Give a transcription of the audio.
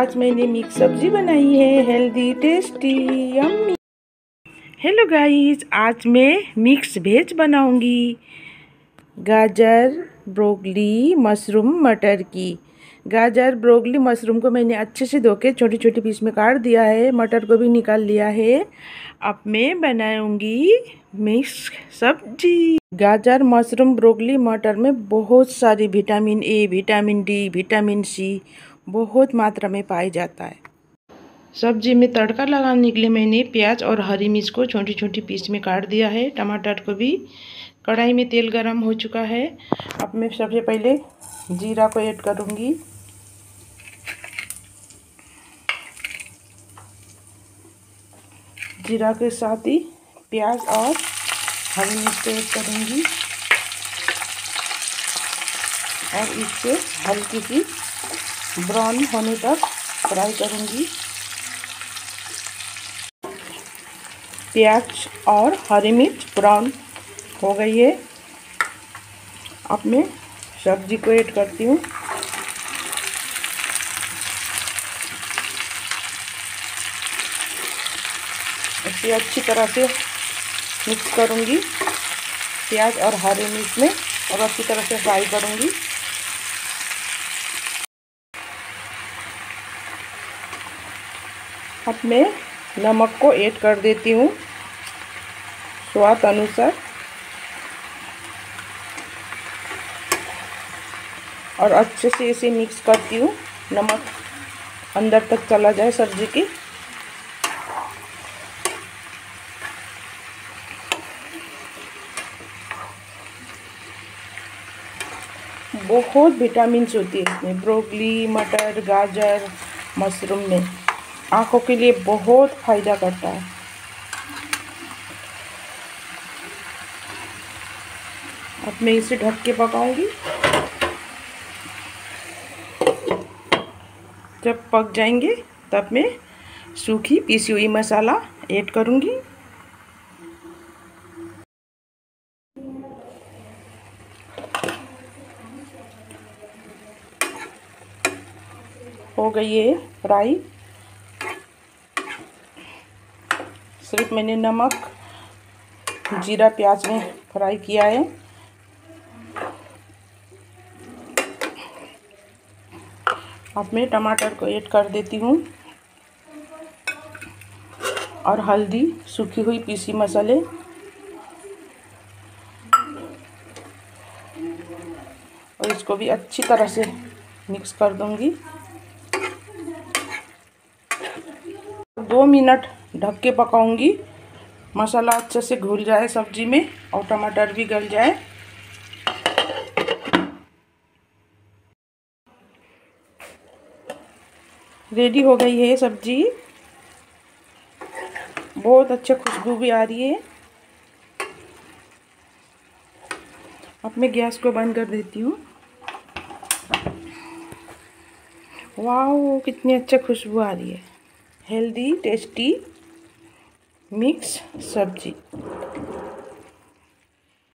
आज मैंने मिक्स सब्जी बनाई है, healthy tasty yummy. Hello guys, आज मैं मिक्स वेज बनाऊंगी। गाजर, ब्रोकली, मशरूम, मटर की। गाजर, ब्रोकली, मशरूम को मैंने अच्छे से धो के छोटी छोटी पीस में काट दिया है। मटर को भी निकाल लिया है। अब मैं बनाऊंगी मिक्स सब्जी। गाजर, मशरूम, ब्रोकली, मटर में बहुत सारी vitamin A, vitamin D, vitamin C बहुत मात्रा में पाया जाता है। सब्जी में तड़का लगाने के लिए मैंने प्याज और हरी मिर्च को छोटी छोटी पीस में काट दिया है। टमाटर को भी। कढ़ाई में तेल गरम हो चुका है। अब मैं सबसे पहले जीरा को ऐड करूँगी। जीरा के साथ ही प्याज और हरी मिर्च को ऐड करूँगी और इससे हल्की सी ब्राउन होने तक फ्राई करूँगी। प्याज और हरी मिर्च ब्राउन हो गई है। अब मैं सब्जी को ऐड करती हूँ। इसे अच्छी तरह से मिक्स करूँगी प्याज और हरी मिर्च में और अच्छी तरह से फ्राई करूँगी। अब मैं नमक को ऐड कर देती हूँ स्वाद अनुसार और अच्छे से इसे मिक्स करती हूँ। नमक अंदर तक चला जाए सब्जी की। बहुत विटामिन्स होती है इसमें, ब्रोकली, मटर, गाजर, मशरूम में। आँखों के लिए बहुत फायदा करता है। अब मैं इसे ढक के पकाऊंगी। जब पक जाएंगे तब मैं सूखी पीसी हुई मसाला ऐड करूंगी। हो गई है फ्राई। सिर्फ मैंने नमक, जीरा, प्याज में फ्राई किया है। अब मैं टमाटर को ऐड कर देती हूँ और हल्दी, सूखी हुई पीसी मसाले और इसको भी अच्छी तरह से मिक्स कर दूंगी। 2 मिनट ढक के पकाऊंगी। मसाला अच्छे से घुल जाए सब्जी में और टमाटर भी गल जाए। रेडी हो गई है सब्जी। बहुत अच्छा खुशबू भी आ रही है। अब मैं गैस को बंद कर देती हूँ। वाह, कितनी अच्छा खुशबू आ रही है। हेल्दी टेस्टी मिक्स सब्जी।